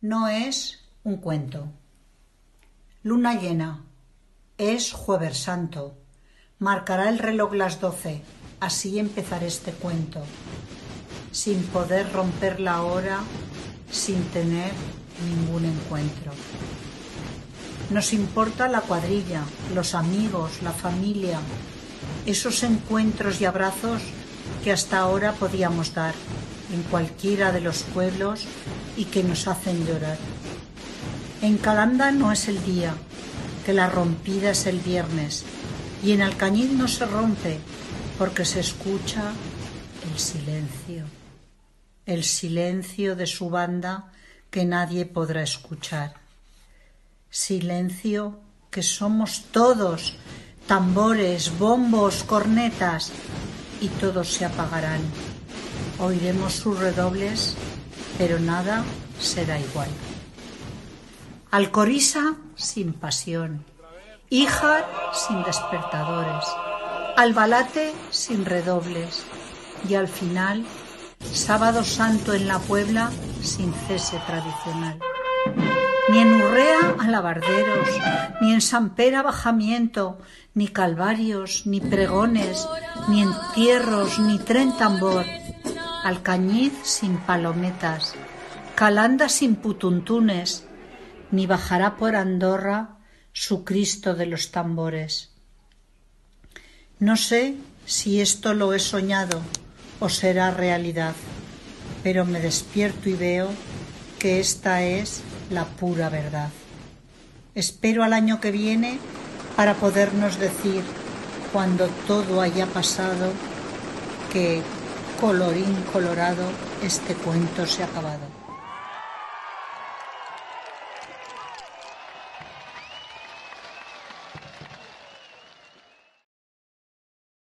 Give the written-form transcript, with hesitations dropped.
No es un cuento. Luna llena. Es Jueves Santo. Marcará el reloj las 12. Así empezaré este cuento. Sin poder romper la hora, sin tener ningún encuentro. Nos importa la cuadrilla, los amigos, la familia, esos encuentros y abrazos que hasta ahora podíamos dar en cualquiera de los pueblos y que nos hacen llorar. En Calanda no es el día, que la rompida es el viernes, y en Alcañiz no se rompe porque se escucha el silencio de su banda que nadie podrá escuchar. Silencio que somos todos, tambores, bombos, cornetas, y todos se apagarán. Oiremos sus redobles, pero nada será igual. Alcoriza sin pasión, Híjar sin despertadores, Albalate sin redobles, y al final, Sábado Santo en la Puebla sin cese tradicional. Ni en Urrea alabarderos, ni en Sampera bajamiento, ni calvarios, ni pregones, ni entierros, ni tren tambor. Alcañiz sin palometas, Calanda sin putuntunes, ni bajará por Andorra su Cristo de los tambores. No sé si esto lo he soñado o será realidad, pero me despierto y veo que esta es la pura verdad. Espero al año que viene para podernos decir, cuando todo haya pasado, que colorín colorado este cuento se ha acabado.